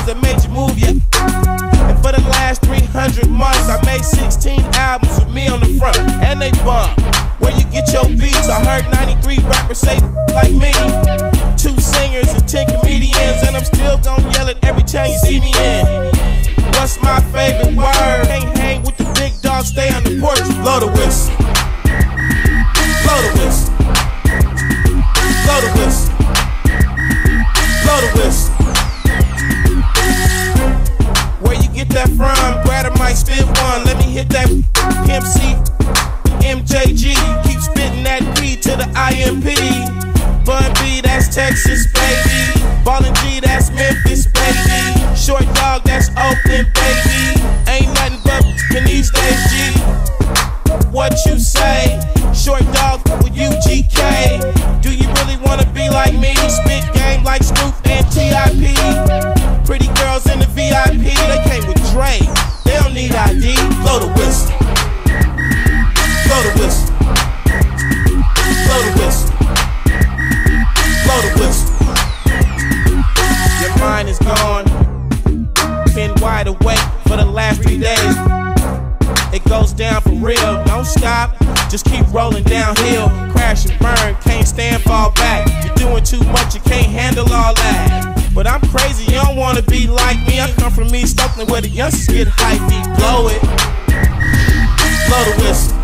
that made you move ya. And for the last 300 months, I made 16 albums with me on the front, and they bump. Where you get your beats? I heard 93 rappers say like me. 2 singers and 10 comedians, and I'm still gon' yell it every time you see me in. What's my favorite word? Can't hang with the big dogs, stay on the porch. Blow the whistle. Blow the whistle. Blow the whistle. Blow the whistle. Where you get that from? Brad might spit one. Let me hit that Pimp C, MJG. Keep spitting that P to the IMP. Bun B, that's Texas, baby. Ballin' G, that's Memphis, baby. Short Dog, that's Oakland, baby. Ain't nothing but in these days, G. What you say? Short Dog with UGK. Do you really wanna be like me? Spit game like Snoop and TIP. Pretty girls in the VIP, they came with Dre. They don't need ID. Blow the whistle. Blow the whistle. Blow the whistle. Blow the whistle. Your mind is gone. Been wide awake for the last 3 days. It goes down for real. Don't stop, just keep rolling downhill. Crash and burn, can't stand, fall back. You're doing too much, you can't handle all that. But I'm crazy, you don't wanna be like me. I come from East Oakland where the youngsters get hyped. Blow it. Blow the whistle.